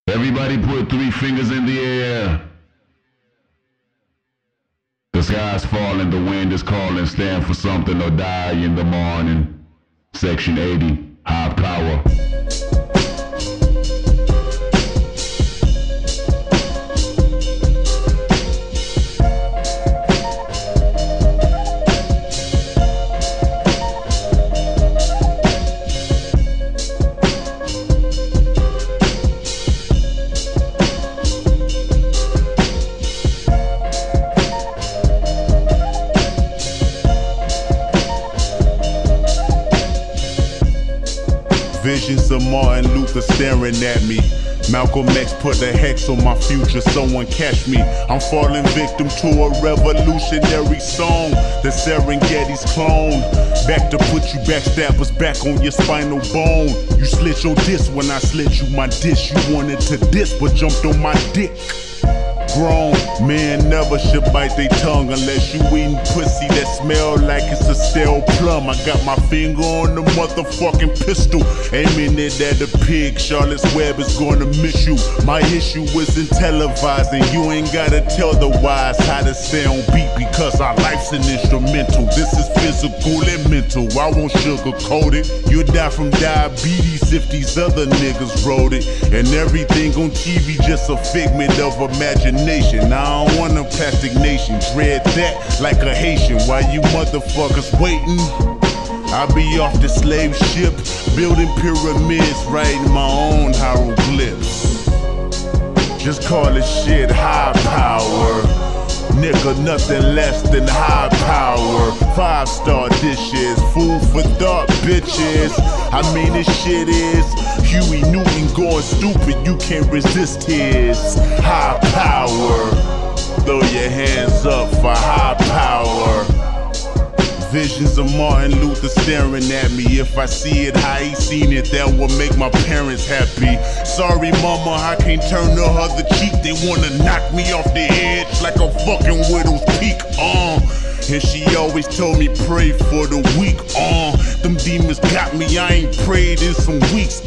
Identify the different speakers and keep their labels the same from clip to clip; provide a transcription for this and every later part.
Speaker 1: Everybody put 3 fingers in the air. The sky's falling, the wind is calling, stand for something or die in the morning. Section 80, high power.
Speaker 2: Visions of Martin Luther staring at me. Malcolm X put a hex on my future, someone catch me. I'm falling victim to a revolutionary song. The Serengeti's clone. Back to put you backstabbers back on your spinal bone. You slit your disc when I slit you my dish. You wanted to diss but jumped on my dick. Grown men never should bite their tongue unless you eating pussy that smell like it's a stale plum. I got my finger on the motherfucking pistol, aiming it at the pig. Charlotte's Web is gonna miss you. My issue isn't televising. You ain't gotta tell the wise how to stay on beat because our life's an instrumental. This is physical and mental. I won't sugarcoat it. You die from diabetes if these other niggas wrote it. And everything on TV just a figment of imagination. I don't want a plastic nation. Dread that like a Haitian. While you motherfuckers waiting, I'll be off the slave ship, building pyramids, writing my own hieroglyphs. Just call this shit high power. Nigga, nothing less than high power. 5-star dishes, food for thought, bitches. I mean, this shit is Huey Newton going stupid. You can't resist his high power. Throw your hands up for high power. Visions of Martin Luther staring at me. If I see it how he seen it, that will make my parents happy. Sorry mama, I can't turn the other cheek. They wanna knock me off the edge like a fucking widow's peak. And she always told me pray for the weak. Them demons got me, I ain't prayed in some weeks.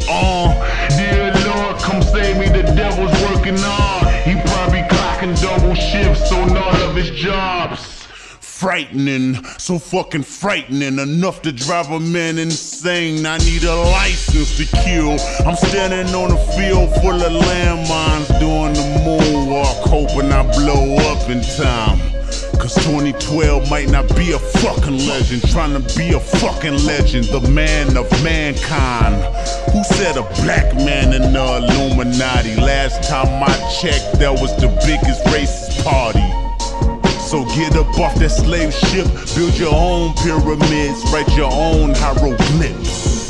Speaker 1: Dear Lord, come save me, the devil's working on. He probably clocking double shifts on all of his jobs.
Speaker 2: Frightening, so fucking frightening, enough to drive a man insane. I need a license to kill. I'm standing on a field full of landmines, doing the moonwalk, hoping I blow up in time. Cause 2012 might not be a fucking legend, trying to be a fucking legend, the man of mankind. Who said a black man in the Illuminati? Last time I checked, that was the biggest racist party. So get up off that slave ship, build your own pyramids, write your own hieroglyphs.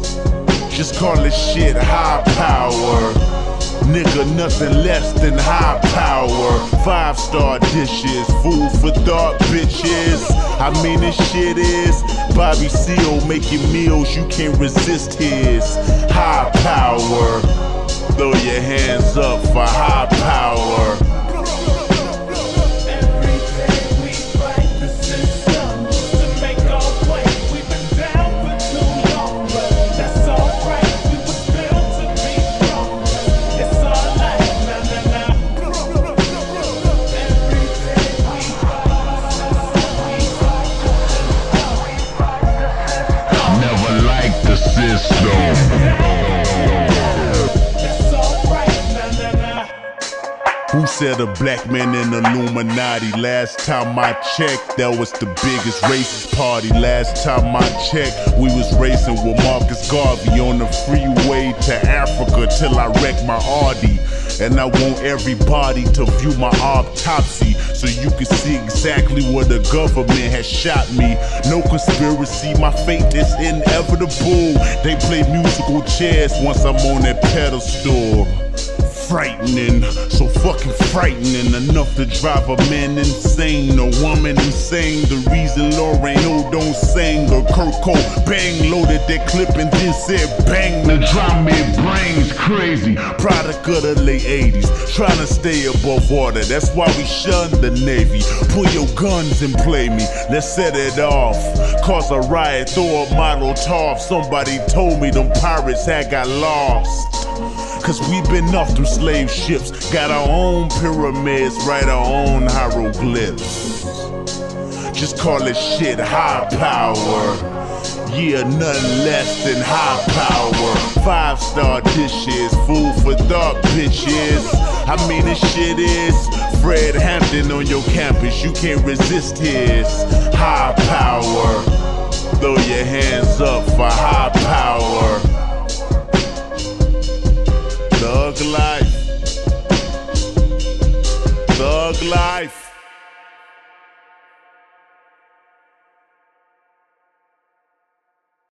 Speaker 2: Just call this shit high power. Nigga, nothing less than high power. 5-star dishes, food for thought, bitches. I mean, this shit is Bobby Seale making meals, you can't resist his high power. Throw your hands up for high power. Who said a black man in Illuminati? Last time I checked, that was the biggest racist party. Last time I checked, we was racing with Marcus Garvey on the freeway to Africa till I wrecked my Audi. And I want everybody to view my autopsy so you can see exactly where the government has shot me. No conspiracy, my fate is inevitable. They play musical chairs once I'm on that pedestal. Frightening, so fucking frightening, enough to drive a man insane, a woman insane. The reason Lorraine don't sing, or Kurt Cobain loaded that clip and then said bang.
Speaker 1: The drum it brains crazy.
Speaker 2: Product of the late 80s, trying to stay above water, that's why we shun the Navy. Pull your guns and play me, let's set it off. Cause a riot, throw a Molotov. Somebody told me them pirates had got lost. Cause we been off them slave ships, got our own pyramids, write our own hieroglyphs. Just call it shit high power. Yeah, nothing less than high power. 5-star dishes, food for thought bitches. I mean this shit is Fred Hampton on your campus, you can't resist his high power. Throw your hands up for high power. Thug life. Thug life.